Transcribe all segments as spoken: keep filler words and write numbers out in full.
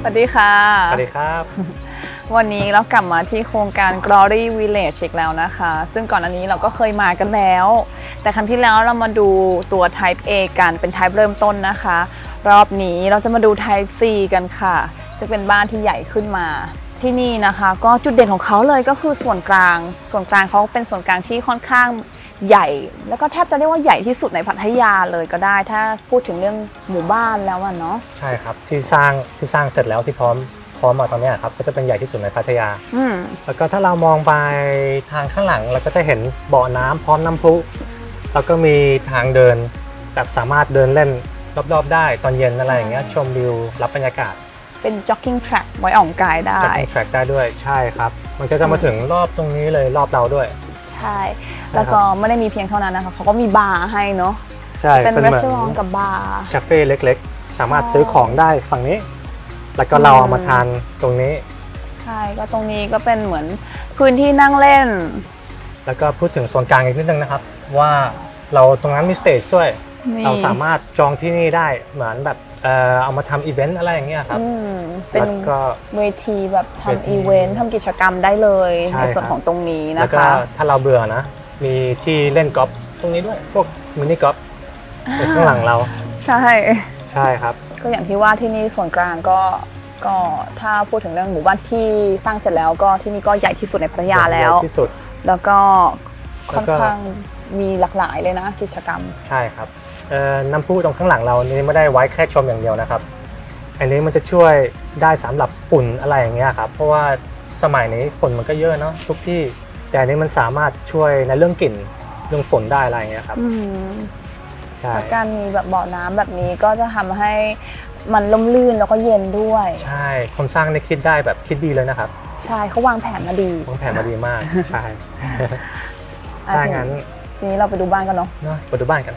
วัสดีค่ะสวัสดีครับวันนี้เรากลับมาที่โครงการ Glory Village อีกแล้วนะคะซึ่งก่อนอันนี้เราก็เคยมากันแล้วแต่ครั้งที่แล้วเรามาดูตัว Type A กันเป็น Type เริ่มต้นนะคะรอบนี้เราจะมาดู Type C กันค่ะจะเป็นบ้านที่ใหญ่ขึ้นมาที่นี่นะคะก็จุดเด่นของเขาเลยก็คือส่วนกลางส่วนกลางเขาเป็นส่วนกลางที่ค่อนข้างใหญ่แล้วก็แทบจะเรียกว่าใหญ่ที่สุดในพัทยาเลยก็ได้ถ้าพูดถึงเรื่องหมู่บ้านแล้วอ่ะเนาะใช่ครับที่สร้างที่สร้างเสร็จแล้วที่พร้อมพร้อมมาตอนนี้ครับก็จะเป็นใหญ่ที่สุดในพัทยาแล้วก็ถ้าเรามองไปทางข้างหลังเราก็จะเห็นบ่อน้ำพร้อมน้ำพุแล้วก็มีทางเดินแบบสามารถเดินเล่นรอบๆได้ตอนเย็นอะไรอย่างเงี้ยชมวิวรับบรรยากาศเป็น jogging track ไว้ออกกำลังกายได้ jogging track ได้ด้วยใช่ครับมันก็จะมาถึงรอบตรงนี้เลยรอบเราด้วยใช่แล้วก็ไม่ได้มีเพียงเท่านั้นนะคะเขาก็มีบาร์ให้เนาะใช่เป็นร้านกับบาร์คาเฟ่เล็กๆสามารถซื้อของได้ฝั่งนี้แล้วก็เราเอามาทานตรงนี้ใช่ก็ตรงนี้ก็เป็นเหมือนพื้นที่นั่งเล่นแล้วก็พูดถึงโซนกลางอีกนิดนึงนะครับว่าเราตรงนั้นมีสเตจด้วยเราสามารถจองที่นี่ได้เหมือนแบบเอ่อเอามาทำอีเวนต์อะไรอย่างเงี้ยครับเป็นเวทีแบบทำอีเวนต์ทำกิจกรรมได้เลยในส่วนของตรงนี้นะคะแล้วก็ถ้าเราเบื่อนะมีที่เล่นกอล์ฟตรงนี้ด้วยพวกมินิกอล์ฟข้างหลังเราใช่ใช่ครับก็อย่างที่ว่าที่นี่ส่วนกลางก็ก็ถ้าพูดถึงเรื่องหมู่บ้านที่สร้างเสร็จแล้วก็ที่นี่ก็ใหญ่ที่สุดในพัทยาแล้วที่สุดแล้วก็ค่อนข้างมีหลากหลายเลยนะกิจกรรมใช่ครับน้ำพุตรงข้างหลังเรานี่ไม่ได้ไว้แค่ชมอย่างเดียวนะครับอันนี้มันจะช่วยได้สำหรับฝุ่นอะไรอย่างเงี้ยครับเพราะว่าสมัยนี้ฝุ่นมันก็เยอะเนาะทุกที่แต่อันนี้มันสามารถช่วยในเรื่องกลิ่นเรื่องฝุ่นได้อะไรอย่างเงี้ยครับใช่การมีแบบบ่อน้ำแบบนี้ก็จะทำให้มันล่มลื่นแล้วก็เย็นด้วยใช่คนสร้างได้คิดได้แบบคิดดีเลยนะครับใช่เขาวางแผนมาดีวางแผนมาดีมากใช่ถ้างั้นทีนี้เราไปดูบ้านกันเนาะไปดูบ้านกัน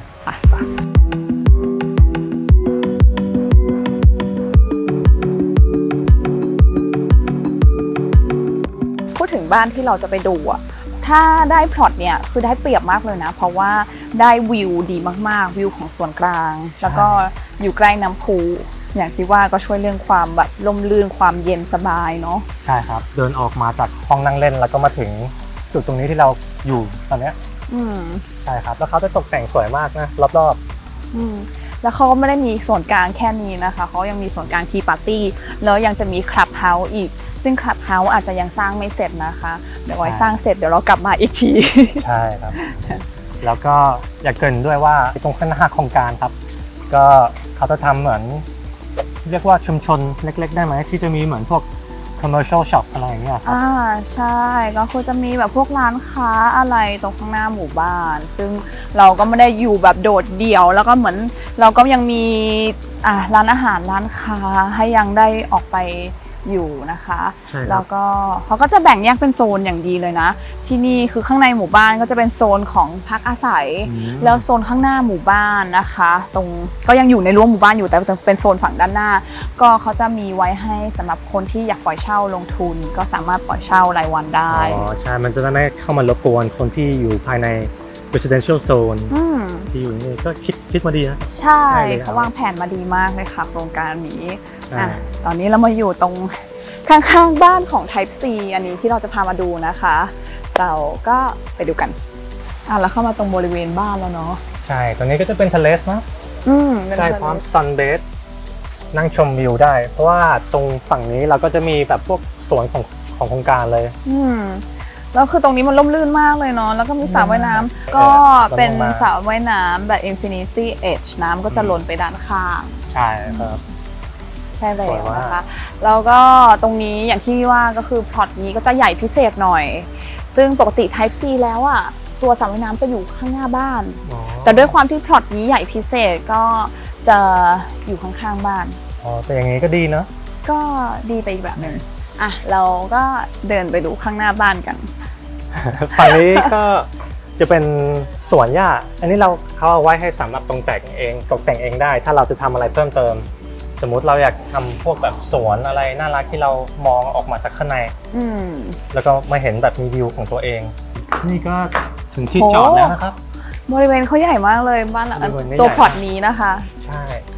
พูดถึงบ้านที่เราจะไปดูอะถ้าได้พล็อตเนี่ยคือได้เปรียบมากเลยนะเพราะว่าได้วิวดีมากๆวิวของส่วนกลางแล้วก็อยู่ใกล้น้ำพุอย่างที่ว่าก็ช่วยเรื่องความแบบลมลื่นความเย็นสบายเนาะใช่ครับเดินออกมาจากห้องนั่งเล่นแล้วก็มาถึงจุดตรงนี้ที่เราอยู่ตอนนี้ใช่ครับแล้วเขาจะตกแต่งสวยมากนะรอบๆแล้วเขาก็ไม่ได้มีส่วนกลางแค่นี้นะคะเขายังมีส่วนกลางทีปาร์ตี้แล้วยังจะมีคลับเฮาส์อีกซึ่งคลับเฮาส์อาจจะยังสร้างไม่เสร็จนะคะเดี๋ยวไว้สร้างเสร็จเดี๋ยวเรากลับมาอีกทีใช่ครับแล้วก็อยากเกริ่นด้วยว่าตรงข้างหน้าโครงการครับก็เขาจะทำเหมือนเรียกว่าชุมชนเล็กๆได้ไหมที่จะมีเหมือนพวก commercial shop อะไรอย่างเงี้ยครับอ่าใช่ก็คือจะมีแบบพวกร้านค้าอะไรตรงข้างหน้าหมู่บ้านซึ่งเราก็ไม่ได้อยู่แบบโดดเดี่ยวแล้วก็เหมือนเราก็ยังมีอ่าร้านอาหารร้านค้าให้ยังได้ออกไปอยู่นะคะแล้วก็เขาก็จะแบ่งแยกเป็นโซนอย่างดีเลยนะที่นี่คือข้างในหมู่บ้านก็จะเป็นโซนของพักอาศัยแล้วโซนข้างหน้าหมู่บ้านนะคะตรงก็ยังอยู่ในรั้วหมู่บ้านอยู่แต่เป็นโซนฝั่งด้านหน้าก็เขาจะมีไว้ให้สำหรับคนที่อยากปล่อยเช่าลงทุนก็สามารถปล่อยเช่ารายวันได้อ๋อใช่มันจะไม่เข้ามารบกวนคนที่อยู่ภายใน residential zone ที่อยู่นี่ก็คิดคิดมาดีนะใช่เขาวางแผนมาดีมากเลยค่ะโครงการนี้อ่ะตอนนี้เรามาอยู่ตรงข้างๆบ้านของ Type C อันนี้ที่เราจะพามาดูนะคะเราก็ไปดูกันอ่ะแล้วเข้ามาตรงบริเวณบ้านแล้วเนาะใช่ตรงนี้ก็จะเป็นทะเลสนะได้พร้อมซันเบสนั่งชมวิวได้เพราะว่าตรงฝั่งนี้เราก็จะมีแบบพวกสวนของของโครงการเลยอืมแล้วคือตรงนี้มันร่มรื่นมากเลยเนาะแล้วก็มีสระว่ายน้ำก็เป็นสระว่ายน้ำแบบ Infinity Edge น้ำก็จะล้นไปด้านข้างใช่ครับใช่เลยนะคะแล้วก็ตรงนี้อย่างที่ว่าก็คือพล็อตนี้ก็จะใหญ่พิเศษหน่อยซึ่งปกติ Type C แล้วอ่ะตัวสระว่ายน้ำจะอยู่ข้างหน้าบ้านแต่ด้วยความที่พล็อตนี้ใหญ่พิเศษก็จะอยู่ข้างๆบ้านอ๋อแต่อย่างนี้ก็ดีเนาะก็ดีไปอีกแบบหนึ่งอ่ะเราก็เดินไปดูข้างหน้าบ้านกันฝั่งนี้ก็จะเป็นสวนหญ้าอันนี้เราเขาเอาไว้ให้สำหรับตกแต่งเองตกแต่งเองได้ถ้าเราจะทำอะไรเพิ่มเติมสมมุติเราอยากทำพวกแบบสวนอะไรน่ารักที่เรามองออกมาจากข้างในแล้วก็มาเห็นแบบมีวิวของตัวเองนี่ก็ถึงที่จอดแล้วนะครับบริเวณเขาใหญ่มากเลยบ้านหลังตัวพอร์ตนี้นะคะใช่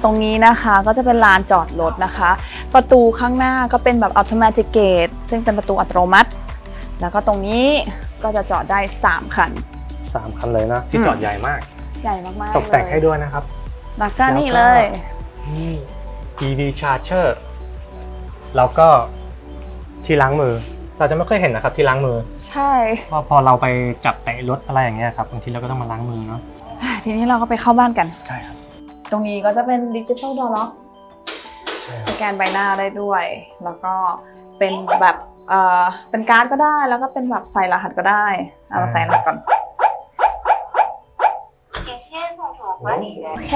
ตรงนี้นะคะก็จะเป็นลานจอดรถนะคะประตูข้างหน้าก็เป็นแบบ automatic gate ซึ่งเป็นประตูอัตโนมัติแล้วก็ตรงนี้ก็จะจอดได้สามคันสามคันเลยนะที่จอดใหญ่มากใหญ่มากๆตกแต่งให้ด้วยนะครับแล้วก็นี่เลยนี่ อี วี charger แล้วก็ที่ล้างมือเราจะไม่ค่อยเห็นนะครับที่ล้างมือใช่ว่าพอเราไปจับแตะรถอะไรอย่างเงี้ยครับบางทีเราก็ต้องมาล้างมือเนาะทีนี้เราก็ไปเข้าบ้านกันใช่ครับตรงนี้ก็จะเป็นดิจิทัลดอร์ล็อกสแกนใบหน้าได้ด้วยแล้วก็เป็นแบบเอ่อเป็นการ์ดก็ได้แล้วก็เป็นแบบใส่รหัสก็ได้เอาเราใส่รหัสก่อนโอเค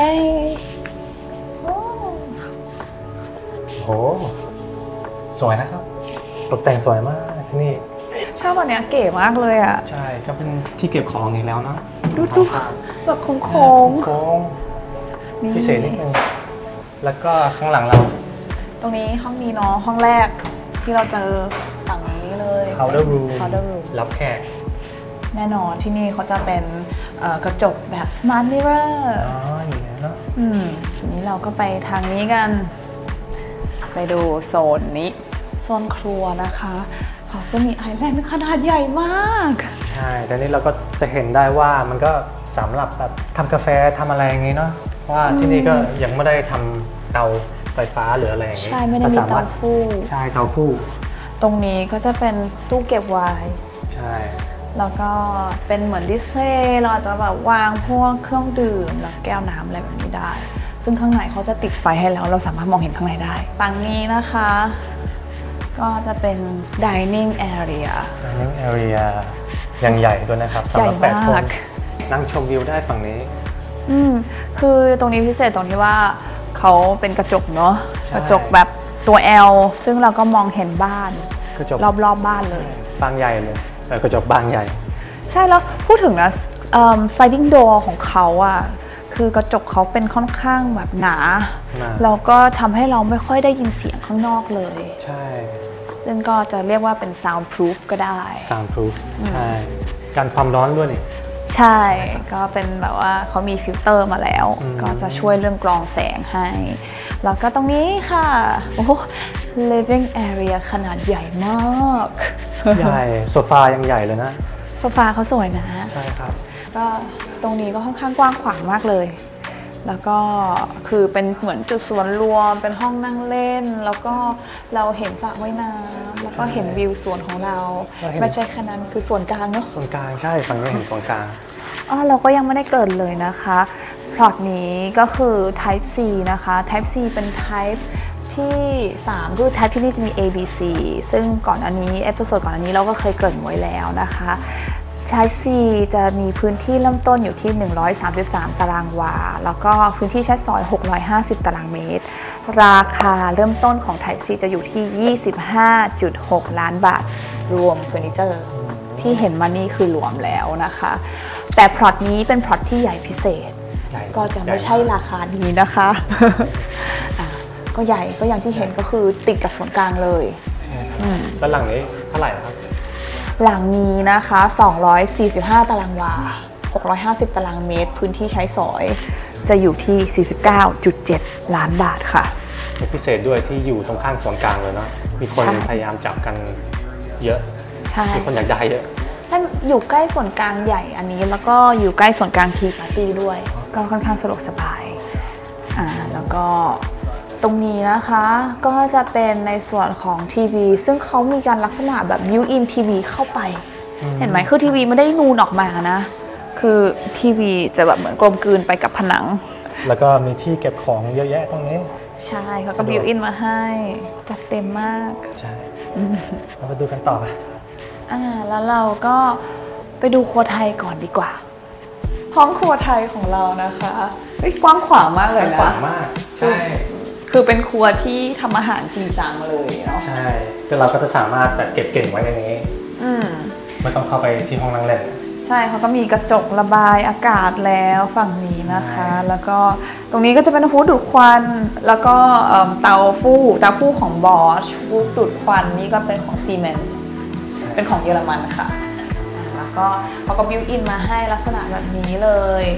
โอ้สวยนะครับตกแต่งสวยมากที่นี่ชอบอันเนี้ยเก๋มากเลยอ่ะใช่ก็เป็นที่เก็บของอีกแล้วเนาะดูดูแบบโค้งโค้งโค้งพิเศษนิดนึงแล้วก็ข้างหลังเราตรงนี้ห้องนี้เนาะห้องแรกที่เราเจอฝั่งนี้เลย powder room powder room รับแขกแน่นอนที่นี่เขาจะเป็นกระจกแบบ smart mirror อ๋ออย่างนี้เนาะอืมทีนี้เราก็ไปทางนี้กันไปดูโซนนี้โซนครัวนะคะเขาจะมีไอแลนด์ขนาดใหญ่มากใช่แต่นี้เราก็จะเห็นได้ว่ามันก็สำหรับแบบทำกาแฟทำอะไรอย่างงี้เนาะว่าที่นี่ก็ยังไม่ได้ทำเตาไฟฟ้าหรืออะไรอย่างงี้ใช่ไม่ได้มีเตาฟู่ใช่เตาฟู่ตรงนี้ก็จะเป็นตู้เก็บไวน์ใช่แล้วก็เป็นเหมือนดิสเพลย์เราอาจจะแบบวางพวกเครื่องดื่มแล้วแก้วน้ำอะไรแบบนี้ได้ซึ่งข้างในเขาจะติดไฟให้แล้วเราสามารถมองเห็นข้างในได้ฝั่งนี้นะคะก็จะเป็น dining area dining area ยังใหญ่ด้วยนะครับสำหรับแปดคนนั่งชมวิวได้ฝั่งนี้อืมคือตรงนี้พิเศษตรงที่ว่าเขาเป็นกระจกเนาะกระจกแบบตัว L ซึ่งเราก็มองเห็นบ้านรอบๆ บ, บ้านเลยบานใหญ่เลยกระจกบานใหญ่ใช่แล้วพูดถึงนะ sliding door ของเขาอะคือกระจกเขาเป็นค่อนข้างแบบหนาแล้วก็ทำให้เราไม่ค่อยได้ยินเสียงข้างนอกเลยใช่ซึ่งก็จะเรียกว่าเป็น soundproof ก็ได้ soundproof ใช่กันความร้อนด้วยนี่ใช่ก็เป็นแบบว่าเขามีฟิลเตอร์มาแล้วก็จะช่วยเรื่องกรองแสงให้แล้วก็ตรงนี้ค่ะโอ้ living area ขนาดใหญ่มากใหญ่โซฟายังใหญ่เลยนะโซฟาเขาสวยนะใช่ครับก็ตรงนี้ก็ค่อนข้างกว้างขวางมากเลยแล้วก็คือเป็นเหมือนจุดส่วนรวมเป็นห้องนั่งเล่นแล้วก็เราเห็นสระว่ายน้ำแล้วก็เห็นวิวสวนของเราไม่ใช่แค่นั้นคือส่วนกลางเนาะส่วนกลางใช่ฝั่งนี้เห็นส่วนกลางอ๋อเราก็ยังไม่ได้เกิดเลยนะคะพล็อตนี้ก็คือ type C นะคะ type C เป็น type ที่สามคือ type ที่นี่จะมี A B C ซึ่งก่อนอันนี้เอพิโซดก่อนอันนี้เราก็เคยเกริ่นไว้แล้วนะคะ type C จะมีพื้นที่เริ่มต้นอยู่ที่หนึ่งร้อยสามสิบสามตารางวาแล้วก็พื้นที่ใช้สอยหกร้อยห้าสิบตารางเมตรราคาเริ่มต้นของ type C จะอยู่ที่ ยี่สิบห้าจุดหก ล้านบาทรวมเฟอร์นิเจอร์ที่เห็นมานี่คือรวมแล้วนะคะแต่พล็อตนี้เป็นพล็อตที่ใหญ่พิเศษก็จะไม่ใช่ราคานี้นะคะก็ใหญ่ก็อย่างที่เห็นก็คือติดกับส่วนกลางเลยด้านหลังนี้เท่าไหร่ครับหลังนี้นะคะสองร้อยสี่สิบห้าตารางวาหกร้อยห้าสิบตารางเมตรพื้นที่ใช้สอยจะอยู่ที่ สี่สิบเก้าจุดเจ็ด ล้านบาทค่ะพิเศษด้วยที่อยู่ตรงข้างส่วนกลางเลยเนาะมีคนพยายามจับกันเยอะมีคนอยากได้เยอะใช่อยู่ใกล้ส่วนกลางใหญ่อันนี้แล้วก็อยู่ใกล้ส่วนกลางทีปาร์ตี้ด้วยก็ค่อนข้างสะดวกสบายอ่าแล้วก็ตรงนี้นะคะก็จะเป็นในส่วนของทีวีซึ่งเขามีการลักษณะแบบบิวอินทีวีเข้าไปเห็นไหมคือทีวีไม่ได้นูนออกมานะคือทีวีจะแบบเหมือนกลมกลืนไปกับผนังแล้วก็มีที่เก็บของเยอะแยะตรงนี้ใช่เขาก็บิวอินมาให้จัดเต็มมากใช่เราไปดูกันต่ออ่าแล้วเราก็ไปดูครัวไทยก่อนดีกว่าห้องครัวไทยของเรานะคะกว้างขวางมากเลยนะกว้างมากใช่คือเป็นครัวที่ทำอาหารจริงจังเลยเนาะใช่คือเราก็จะสามารถแบบเก็บเก่งไว้ในนี้อืมไม่ต้องเข้าไปที่ห้องนั่งเล่นใช่เขาก็มีกระจกระบายอากาศแล้วฝั่งนี้นะคะแล้วก็ตรงนี้ก็จะเป็นฮูดดูดควันแล้วก็เตาฟู่เตาฟู่ของ Bosch ฮูดดูดควันนี่ก็เป็นของ Siemens เป็นของเยอรมันค่ะแล้วก็เขาก็บิวอินมาให้ลักษณะแบบนี้เลยค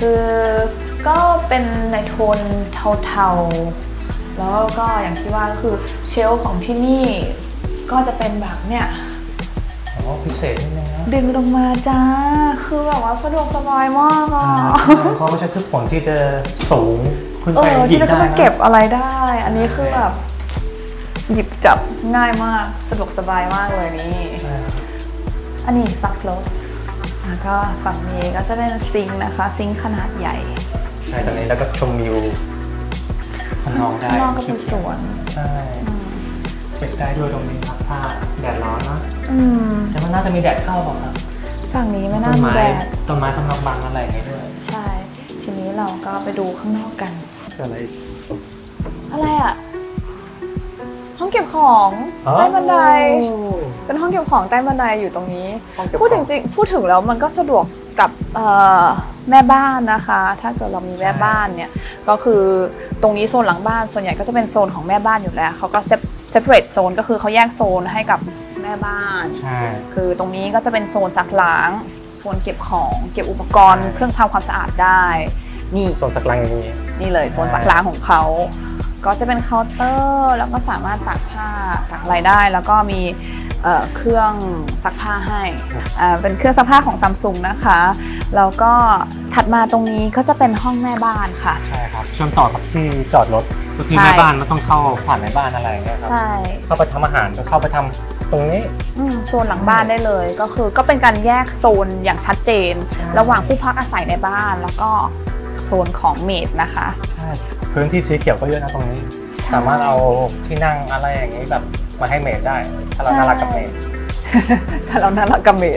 คือก็เป็นในโทนเทาๆแล้วก็อย่างที่ว่าก็คือเชลฟ์ของที่นี่ก็จะเป็นแบบเนี้ยอ๋อพิเศษนิดนึงนะดึงลงมาจ้าคือแบบว่าสะดวกสบายมากอ่ะเพราะไม่ใช่ทุกคนที่จะสูงขึ้นไปหยิบได้นะเก็บอะไรได้อันนี้คือแบบหยิบจับง่ายมากสะดวกสบายมากเลยนี่อันนี้ซักโคลสแล้วก็ฝั่งนี้ก็จะเป็นซิงค์นะคะซิงค์ขนาดใหญ่ใช่ตอนนี้แล้วก็ชมวิวข้างนอกได้ข้างนอกก็เป็นสวนใช่ปิดได้ด้วยตรงนี้ครับถ้าแดดร้อนนะแต่มันน่าจะมีแดดเข้าหรอกครับฝั่งนี้ไม่น่ามีแดดต้นไม้ข้างนอกบางอะไรอย่างเงี้ยด้วยใช่ทีนี้เราก็ไปดูข้างนอกกันอะไรอะไรอ่ะห้องเก็บของใต้บันไดเป็นห้องเก็บของใต้บันไดอยู่ตรงนี้พูดจริงๆพูดถึงแล้วมันก็สะดวกกับแม่บ้านนะคะถ้าเกิดเรามีแม่บ้านเนี่ยก็คือตรงนี้โซนหลังบ้านส่วนใหญ่ก็จะเป็นโซนของแม่บ้านอยู่แล้วเขาก็เซปเรตโซนก็คือเขาแยกโซนให้กับแม่บ้านใช่คือตรงนี้ก็จะเป็นโซนซักล้างโซนเก็บของเก็บอุปกรณ์เครื่องทำความสะอาดได้นี่โซนซักล้างอย่างนี้นี่เลยโซนซักล้างของเขาก็จะเป็นเคาน์เตอร์แล้วก็สามารถตากผ้าตากอะไรได้แล้วก็มีเครื่องซักผ้าให้เป็นเครื่องซักผ้าของซัมซุงนะคะแล้วก็ถัดมาตรงนี้ก็จะเป็นห้องแม่บ้านค่ะใช่ครับเชื่อมต่อกับที่จอดรถก็คือแม่บ้านมันต้องเข้าผ่านแม่บ้านอะไรอย่างเงี้ยครับใช่เข้าไปทำอาหารก็เข้าไปทำตรงนี้โซนหลังบ้านได้เลยก็คือก็เป็นการแยกโซนอย่างชัดเจนระหว่างผู้พักอาศัยในบ้านแล้วก็โซนของเมดนะคะใช่พื้นที่สีเขียวก็เยอะนะตรงนี้สามารถเอาที่นั่งอะไรอย่างนี้แบบมาให้เมดได้ถ้าเราน่ารักกับเมดถ้าเราน่ารักกับเมด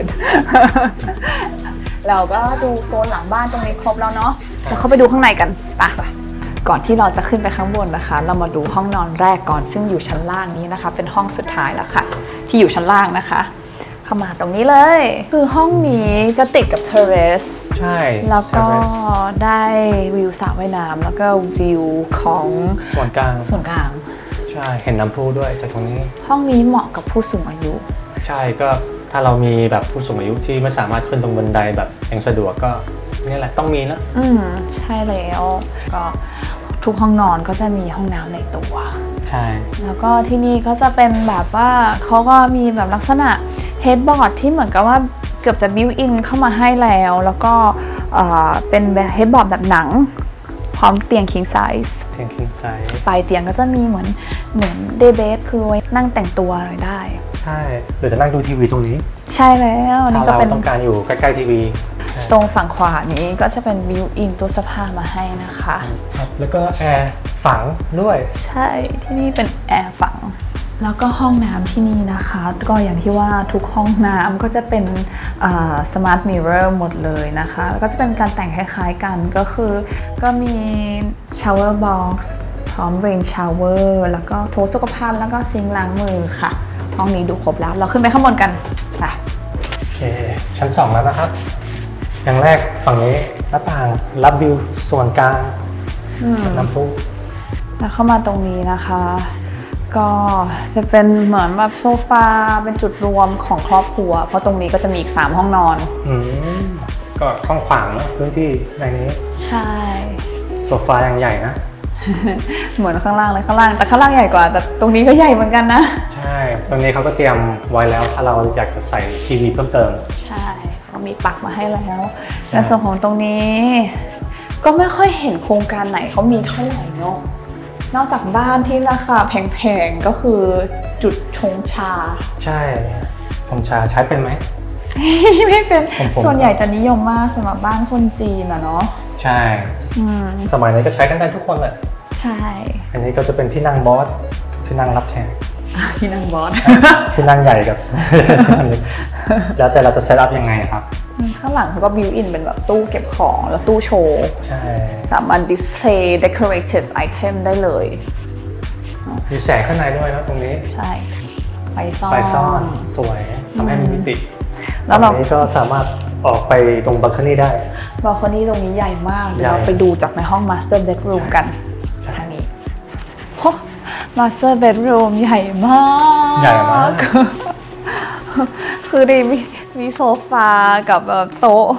เราก็ดูโซนหลังบ้านตรงนี้ครบแล้วเนาะจะเข้าไปดูข้างในกันไปก่อนที่เราจะขึ้นไปข้างบนนะคะเรามาดูห้องนอนแรกก่อนซึ่งอยู่ชั้นล่างนี้นะคะเป็นห้องสุดท้ายแล้วค่ะที่อยู่ชั้นล่างนะคะเข้ามาตรงนี้เลยคือห้องนี้จะติดกับเทเรสใช่แล้วก็ได้วิวสระว่ายน้ำแล้วก็วิวของส่วนกลางส่วนกลางใช่เห็นน้ำพุด้วยจากตรงนี้ห้องนี้เหมาะกับผู้สูงอายุใช่ก็ถ้าเรามีแบบผู้สูงอายุที่ไม่สามารถขึ้นตรงบันไดแบบยังสะดวกก็นี่แหละต้องมีนะอืมใช่แล้วก็ทุกห้องนอนก็จะมีห้องน้ำในตัวใช่แล้วก็ที่นี่ก็จะเป็นแบบว่าเขาก็มีแบบลักษณะเฮดบอร์ดที่เหมือนกับว่าเกือบจะบิวอินเข้ามาให้แล้วแล้วก็เป็นแบบเฮดบอร์ดแบบหนังพร้อมเตียง king size เตียง king size ปลายเตียงก็จะมีเหมือนเหมือนเดย์เบสคือไว้นั่งแต่งตัวอะไรได้ใช่หรือจะนั่งดูทีวีตรงนี้ใช่แล้วนี่ก็เป็นต้องการอยู่ใกล้ๆทีวีตรงฝั่งขวานี้ก็จะเป็นบิวอินตู้เสื้อผ้ามาให้นะคะครับแล้วก็แอร์ฝังด้วยใช่ที่นี่เป็นแอร์ฝังแล้วก็ห้องน้ำที่นี่นะคะก็อย่างที่ว่าทุกห้องน้ำก็จะเป็นสมาร์ทมิเรอร์หมดเลยนะคะแล้วก็จะเป็นการแต่งคล้ายๆกันก็คือก็มีชาวเวอร์บ็อกซ์พร้อมเรนชาวเวอร์แล้วก็โถสุขภัณฑ์แล้วก็ซิงค์ล้างมือค่ะห้องนี้ดูครบแล้วเราขึ้นไปข้างบนกันค่ะโอเคชั้นสองแล้วนะครับอย่างแรกฝั่งนี้หน้าต่างรับวิวส่วนกลางน้ำพุแล้วเข้ามาตรงนี้นะคะก็จะเป็นเหมือนแบบโซฟาเป็นจุดรวมของครอบครัวเพราะตรงนี้ก็จะมีอีกสามห้องนอนอืมก็ห้องขวางนะพื้นที่ในนี้ใช่โซฟายังใหญ่นะเหมือนข้างล่างเลยข้างล่างแต่ข้างล่างใหญ่กว่าแต่ตรงนี้ก็ใหญ่เหมือนกันนะใช่ตรงนี้เขาก็เตรียมไว้แล้วถ้าเราอยากจะใส่ทีวีเพิ่มเติมใช่ก็มีปักมาให้แล้วแต่ส่วนของตรงนี้ก็ไม่ค่อยเห็นโครงการไหนเขามีเท่าไหร่เนาะนอกจากบ้านที่ราคาแพงๆก็คือจุดชงชาใช่ชงชาใช้เป็นไหมไม่เป็นส่วนใหญ่จะนิยมมากสำหรับบ้านคนจีนอะเนาะใช่สมัยนี้ก็ใช้กันได้ทุกคนแหละใช่อันนี้ก็จะเป็นที่นั่งบอสที่นั่งรับแขกที่นั่งบอสที่นั่งใหญ่กับแล้วแต่เราจะเซตอัพยังไงครับข้างหลังเขาก็บิวอินเป็นแบบตู้เก็บของแล้วตู้โชว์ใช่สามารถดิสเพลย์ decorative item ได้เลยมีแสงข้างในด้วยนะตรงนี้ใช่ไฟซ่อนไฟซ่อนสวยทำให้มีมิติแล้วตรงนี้ก็สามารถออกไปตรงบัลคอนี่ได้บัลคอนี่ตรงนี้ใหญ่มากเดี๋ยวเราไปดูจากในห้อง master bedroom กันทางนี้โอ้ master bedroom ใหญ่มากใหญ่มากคือดีมีมีโซฟากับโต๊ะ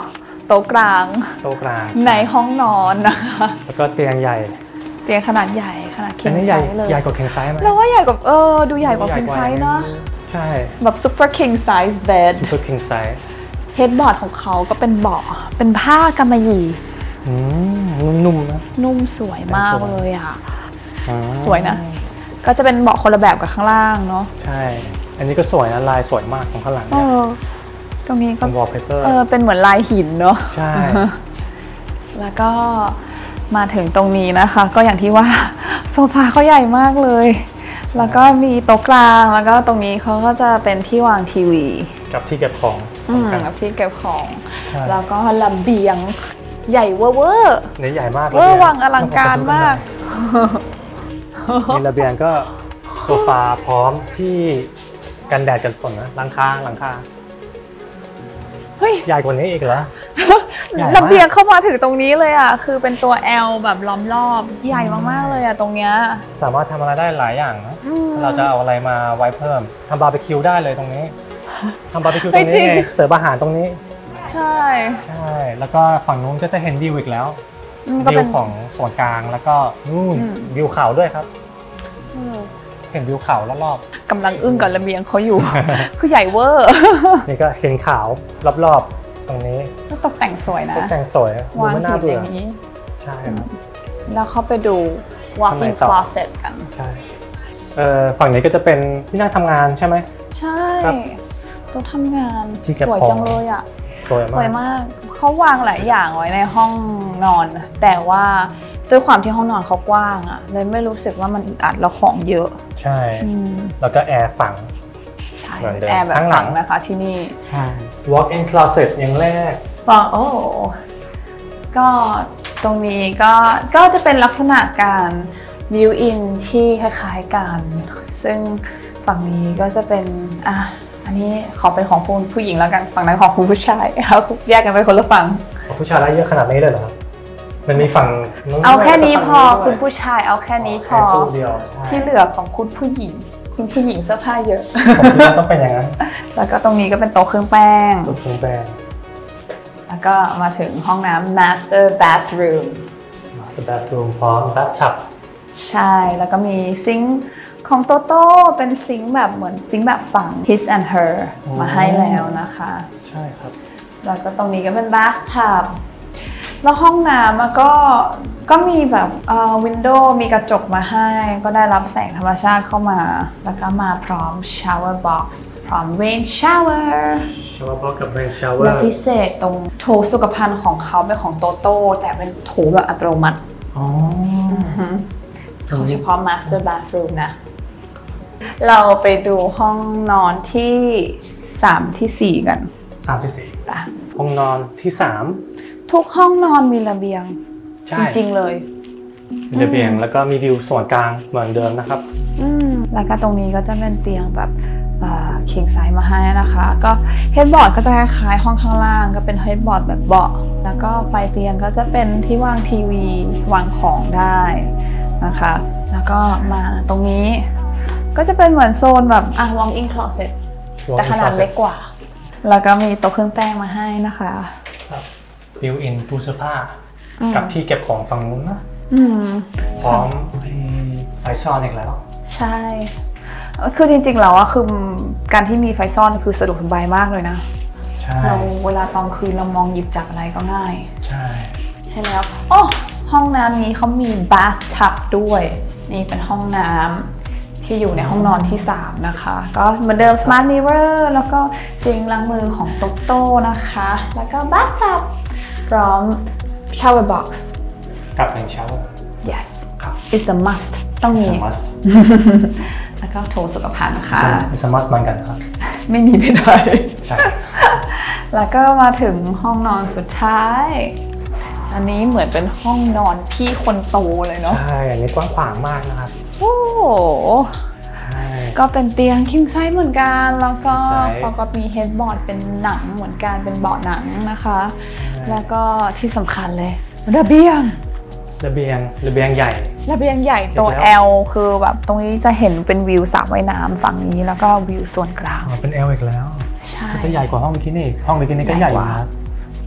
โต๊ะกลางโต๊ะกลางในห้องนอนนะคะแล้วก็เตียงใหญ่เตียงขนาดใหญ่ขนาดอั king นนี้ใหญ่ size เลยใหญ่กว่า king size ไหมเราว่าใหญ่กว่าเออดูใหญ่กว่า king size เนอะใช่แบบ super king size bed super king size headboard ของเขาก็เป็นเบาะเป็นผ้ากำมะหยี่อืมนุ่มๆนะนุ่มสวยมากสวยเลยอ่ะอ๋อสวยนะ ก็จะเป็นเบาะคนละแบบกับข้างล่างเนาะใช่ อันนี้ก็สวยนะลายสวยมากของข้างหลังเอเนี่ยอตรงนี้ก็เป็น wallpaper เออเป็นเหมือนลายหินเนาะใช่แล้วก็มาถึงตรงนี้นะคะ ก็อย่างที่ว่าโซฟาเขาใหญ่มากเลย แล้วก็มีโต๊ะกลางแล้วก็ตรงนี้เขาก็จะเป็นที่วางทีวีกับที่เก็บของอืมกันกับที่เก็บของใช่แล้วก็ระเบียงใหญ่เวอร์เวอร์นี่ใหญ่มากเวอร์วังอลังการมากมีระเบียงก็โซฟาพร้อมที่กันแดดกันฝนนะหลังคาหลังคาเฮ้ยใหญ่กว่านี้อีกเหรอ ใหญ่มากระเบียงเข้ามาถึงตรงนี้เลยอ่ะคือเป็นตัว L แบบล้อมรอบใหญ่มากๆเลยอ่ะตรงเนี้ยสามารถทำอะไรได้หลายอย่างนะอืมเราจะเอาอะไรมาไว้เพิ่มทำบาร์บีคิวได้เลยตรงนี้ทำบาร์บีคิวตเฮ้รยงนี้จริงไงเสิร์ฟอาหารตรงนี้ใช่ใช่ แล้วก็ฝั่งนู้นก็จะเห็นวิวอีกแล้วอืมก็วิเป็วน ของส่วนกลางแล้วก็นู่นอืมวิวเขาด้วยครับอืมเห็นวิวเขารอบกำลังอึ้งกับระเบียงเขาอยู่ คือใหญ่เวอร์ๆ นี่ก็เห็นขาวรอบๆ ตรงนี้แล้วตกแต่งสวยนะตกแต่งสวยดูวางไม่น่าหินเบื่ออย่างนี้ใช่ครับแล้วเข้าไปดูข้างใน walk-in ต่อ closet กันใช่เอ่อฝั่งนี้ก็จะเป็นที่นั่งทำงานใช่ไหมใช่ครับโต๊ะทำงานที่เก็บสวยของจังเลยอ่ะสวยสมาวยกมาก เขาวางหลายอย่างไว้ในห้องนอน แต่ว่าด้วยความที่ห้องนอนเขากว้างอ่ะเลยไม่รู้สึกว่ามันอึดอัดแล้วของเยอะใช่อืมแล้วก็แอร์ฝังใช่เหมือนเดิมแอร์แบบข้างหลัฝังงนะคะที่นี่ใช่ walk in closet อย่างแรกบอกโอ้ก็ตรงนี้ก็ก็จะเป็นลักษณะการ view in ที่คล้ายๆกัน ซึ่งฝั่งนี้ก็จะเป็นอ่ะอันนี้ขอเป็นของคุณผู้หญิงแล้วกันฝั่งนั้นของคุณผู้ชายแล้วแยกกันไปคนละฝั่งผู้ชายได้เยอะขนาดนี้เลยเหรอครับมันมีฝั่งนู้นเอาแค่นี้ด้วยพอฝั่งคุณผู้ชายเอาแค่นี้พอแค่ตู้เดียวใช่ที่เหลือของคุณผู้หญิง คุณผู้หญิงเสื้อผ้าเยอะผมคิดว่าต้องเป็นอย่างนั้นแล้วก็ตรงนี้ก็เป็นโต๊ะเครื่องแป้งตุ๊กเครื่องแป้งแล้วก็มาถึงห้องน้ำ master bathroom master bathroom พร้อม bathtub ใช่ แล้วก็มีซิงค์ของโตโต้เป็นซิงค์แบบเหมือนซิงค์แบบฝั่ง his and her อ๋อมาให้แล้วนะคะใช่ครับแล้วก็ตรงนี้ก็เป็น bathtub แล้วห้องน้ำอะก็ก็มีแบบเอ่อวินโดว์มีกระจกมาให้ ก็ได้รับแสงธรรมชาติเข้ามา แล้วก็มาพร้อม shower box พร้อม rain shower shower box กับ rain และ shower พิเศษตรงโถสุขภัณฑ์ของเขาเป็นของโตโต้แต่เป็นโถแบบอัตโนมัติอ๋อของเฉพาะ master bathroom นะ เราไปดูห้องนอนที่สามที่สี่กันสามที่สี่ปะห้องนอนที่สามทุกห้องนอนมีระเบียงใช่จริงๆเลยมีระเบียงแล้วก็มีวิวส่วนกลางเหมือนเดิมนะครับอืมแล้วก็ตรงนี้ก็จะเป็นเตียงแบบเอ่อ king size มาให้นะคะ ก็ headboard ก็จะคล้ายๆห้องข้างล่างก็เป็น headboard แบบเบาะแล้วก็ปลายเตียงก็จะเป็นที่วางทีวีวางของได้นะคะ แล้วก็มาตรงนี้ก็จะเป็นเหมือนโซนแบบอ่ะ walk in closet แต่ขนาดเล็กกว่า แล้วก็มีโต๊ะเครื่องแป้งมาให้นะคะบิวอินตู้เสื้อผ้าอืมกับที่เก็บของฝั่งนู้นนะอืมพร้อมไฟซ่อนอีกแล้วใช่ คือจริงๆแล้วอะคือการที่มีไฟซ่อนคือสะดวกสบายมากเลยนะใช่เราเวลาตอนคืนเรามองหยิบจับอะไรก็ง่ายใช่ใช่แล้วโอ้ห้องน้ำนี้เขามี bathtub ด้วย นี่เป็นห้องน้ำที่อยู่ในห้องนอนที่สามนะคะ ก็เหมือนเดิม smart mirror แล้วก็ซิงค์ล้างมือของโตโต้นะคะ แล้วก็ bathtub พร้อม shower box กับ rain shower yes ครับ it's a must ต้องมี it's a must แล้วก็โถสุขภัณฑ์นะคะ it's a must เหมือนกันครับไม่มีไม่ได้ใช่แล้วก็มาถึงห้องนอนสุดท้าย อันนี้เหมือนเป็นห้องนอนพี่คนโตเลยเนาะใช่อันนี้กว้างขวางมากนะครับโอ้โหใช่ก็เป็นเตียง king size เหมือนกัน แล้วก็ใช่เขาก็มี headboard เป็นหนังเหมือนกัน เป็นเบาะหนังนะคะ แล้วก็ที่สำคัญเลย ระเบียงระเบียงระเบียงใหญ่ระเบียงใหญ่ตัวเห็นแล้ว L คือแบบตรงนี้จะเห็นเป็นวิวสระว่ายน้ำฝั่งนี้แล้วก็วิวส่วนกลางอ๋อเป็น L อีกแล้วใช่ก็จะใหญ่กว่าห้องเมื่อกี้นี่อีกห้องเมื่อกี้นี่ก็ใหญ่อยู่นะใ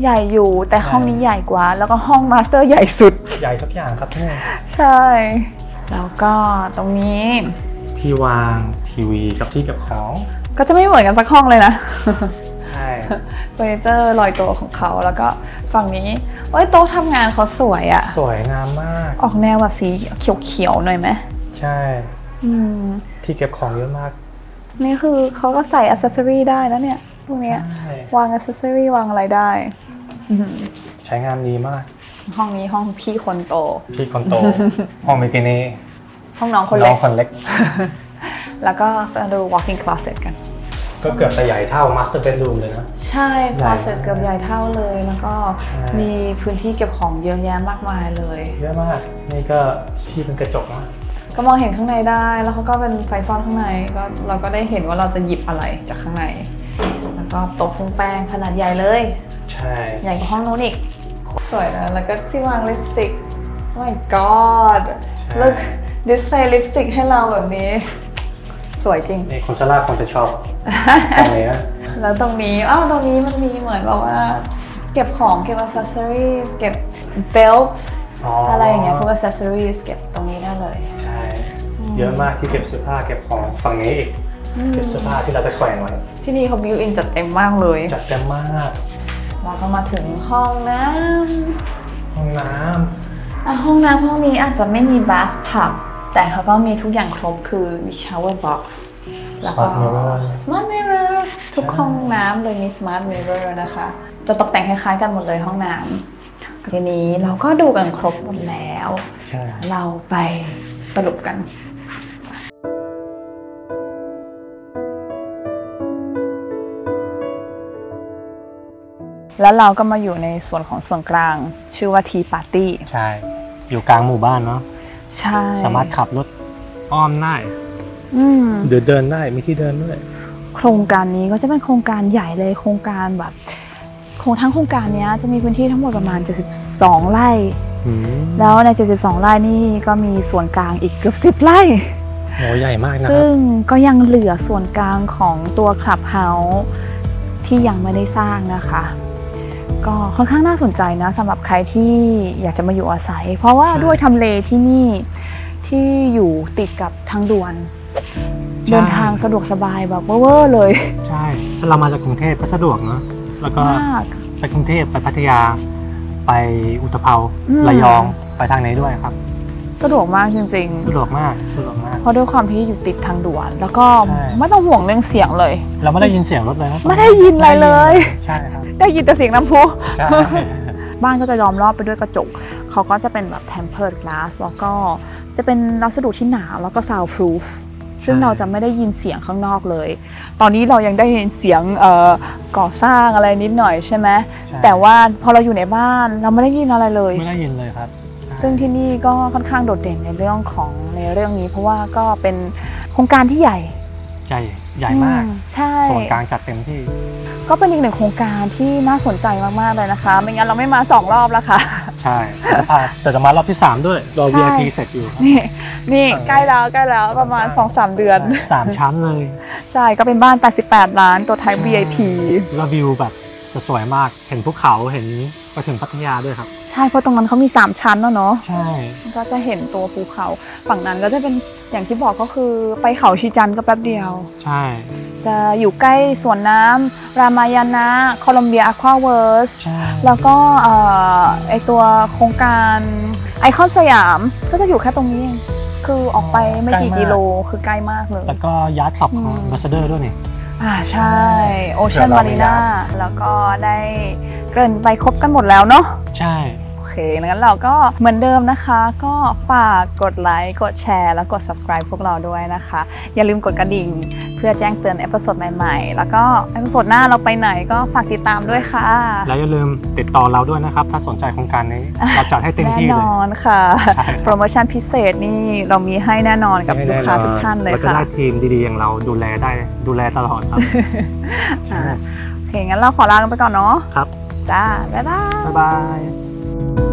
ใหญ่อยู่แต่ห้องนี้ใหญ่กว่าแล้วก็ห้องมาสเตอร์ใหญ่สุดใหญ่ทุกอย่างครับที่นี่ใช่แล้วก็ตรงนี้ที่วางทีวีกับที่เก็บของก็จะไม่เหมือนกันสักห้องเลยนะใช่เฟอร์นิเจอร์ลอยตัวของเขาแล้วก็ฝั่งนี้โอ้ยโต๊ะทำงานเขาสวยอะสวยงามมากออกแนวแบบสีเขียวๆหน่อยไหมใช่ที่เก็บของเยอะมากนี่คือเขาก็ใส่อัซเซอรี่ได้นะเนี่ยพวกนี้วางอัซเซอรี่วางอะไรได้ใช้งานดีมากห้องนี้ห้องพี่คนโตพี่คนโตห้องมิกินี่ห้องน้องคนเล็กน้องคนเล็กแล้วก็มาดู walk-in closet กันก็เกือบจะใหญ่เท่า master bedroom เลยนะใช่ closet เกือบใหญ่เท่าเลยแล้วก็มีพื้นที่เก็บของเยอะแยะมากมายเลยเยอะมากนี่ก็ที่เป็นกระจกนะก็มองเห็นข้างในได้แล้วเขาก็เป็นไฟซ่อนข้างในก็เราก็ได้เห็นว่าเราจะหยิบอะไรจากข้างในแล้วก็โต๊ะเครื่องแป้งขนาดใหญ่เลยใช่ใหญ่กว่าห้องนู้นอีกสวยนะแล้วก็ที่วางลิปสติก oh my god look display ลิปสติกให้เราแบบนี้สวยจริงนี่คุณซาร่าคงจะชอบตรงนี้นะแล้วตรงนี้อ้าวตรงนี้มันมีเหมือนแบบว่าเก็บของเก็บ accessories เก็บ belt อะไรอย่างเงี้ยพวก accessories เก็บตรงนี้ได้เลยใช่เยอะมากที่เก็บเสื้อผ้าเก็บของฝั่งนี้อีกเก็บเสื้อผ้าที่เราจะแขวนไว้ที่นี่เขา built in จัดเต็มมากเลยจัดเต็มมากเราก็มาถึงห้องน้ำห้องน้ำอ่ะห้องน้ำห้องนี้อาจจะไม่มี bathtub แต่เขาก็มีทุกอย่างครบคือมี shower box แล้วก็ smart mirror ทุกห้องน้ำเลยมี smart mirror นะคะจะตกแต่งคล้ายๆกันหมดเลยห้องน้ำทีนี้เราก็ดูกันครบหมดแล้วเราไปสรุปกันแล้วเราก็มาอยู่ในส่วนของส่วนกลางชื่อว่าทีปาร์ตี้ใช่อยู่กลางหมู่บ้านเนาะใช่สามารถขับรถอ้อมได้เดินเดินได้มีที่เดินด้วยโครงการนี้ก็จะเป็นโครงการใหญ่เลยโครงการแบบโครงทั้งโครงการนี้จะมีพื้นที่ทั้งหมดประมาณเจ็ดสิบสองไร่แล้วในเจ็ดสิบสองไร่นี่ก็มีส่วนกลางอีกเกือบสิบไร่โอ้ใหญ่มากนะครับซึ่งก็ยังเหลือส่วนกลางของตัวคลับเฮาส์ที่ยังไม่ได้สร้างนะคะก็ค่อนข้างน่าสนใจนะสำหรับใครที่อยากจะมาอยู่อาศัยเพราะว่าด้วยทำเลที่นี่ที่อยู่ติดกับทางด่วนเดินทางสะดวกสบายแบบเวอร์เลยใช่ถ้าเรามาจากกรุงเทพก็สะดวกเนาะแล้วก็ไปกรุงเทพไปพัทยาไปอุตภเปาระยองไปทางไหนด้วยครับสะดวกมากจริงๆสะดวกมากสะดวกมากเพราะด้วยความที่อยู่ติดทางด่วนแล้วก็ไม่ต้องห่วงเรื่องเสียงเลยเราไม่ได้ยินเสียงรถเลยนะไม่ได้ยินอะไรเลยใช่ครับได้ยินแต่เสียงน้ำพุบ้านก็จะล้อมรอบไปด้วยกระจกเขาก็จะเป็นแบบ tempered glass แล้วก็จะเป็นวัสดุที่หนาแล้วก็ soundproof ซึ่งเราจะไม่ได้ยินเสียงข้างนอกเลยตอนนี้เรายังได้ยินเสียงก่อสร้างอะไรนิดหน่อยใช่ไหมแต่ว่าพอเราอยู่ในบ้านเราไม่ได้ยินอะไรเลยไม่ได้ยินเลยครับซึ่งที่นี่ก็ค่อนข้างโดดเด่นในเรื่องของในเรื่องนี้เพราะว่าก็เป็นโครงการที่ใหญ่ใหญ่ใหญ่มากใช่ส่วนกลางจัดเต็มที่ก็เป็นอีกหนึ่งโครงการที่น่าสนใจมากๆเลยนะคะไม่งั้นเราไม่มาสองรอบแล้วค่ะใช่แต่จะมารอบที่สามด้วยรอ วี ไอ พี เสร็จอยู่นี่นี่ใกล้แล้วใกล้แล้วประมาณ สองถึงสาม เดือนสามชั้นเลยใช่ก็เป็นบ้านแปดสิบแปดล้านตัวไทป์ วี ไอ พีแล้ววิวแบบจะสวยมากเห็นภูเขาเห็นไปถึงพัทยาด้วยครับใช่เพราะตรงนั้นเขามีสามชั้นแล้วเนาะใช่ก็จะเห็นตัวภูเขาฝั่งนั้นก็จะเป็นอย่างที่บอกก็คือไปเขาชิจันก็แป๊บเดียวใช่จะอยู่ใกล้สวนน้ำรามายานะโคลัมเบียอะควาเวิร์สแล้วก็ไอตัวโครงการไอคอนสยามก็จะอยู่แค่ตรงนี้เองคือออกไปไม่กี่กิโลคือใกล้มากเลยแล้วก็ยาร์ดคลับของบัสเดอร์ด้วยนี่อ่าใช่โอเชียนมารีนาแล้วก็ได้เกริ่นไปครบกันหมดแล้วเนาะใช่โอเคงั้นเราก็เหมือนเดิมนะคะก็ฝากกดไลค์กดแชร์แล้วกด subscribe พวกเราด้วยนะคะอย่าลืมกดกระดิ่งเพื่อแจ้งเตือนเอพิโซดใหม่ๆแล้วก็เอพิโซดหน้าเราไปไหนก็ฝากติดตามด้วยค่ะแล้วอย่าลืมติดต่อเราด้วยนะครับถ้าสนใจโครงการนี้เราจัดให้เต็มที่เลยแน่นอนค่ะโปรโมชั่นพิเศษนี่เรามีให้แน่นอนกับลูกค้าทุกท่านเลยค่ะแล้วก็ได้ทีมดีๆอย่างเราดูแลได้ดูแลตลอดครับโอเคงั้นเราขอลากันไปก่อนเนาะครับจ้าบ๊ายบายบ๊ายบาย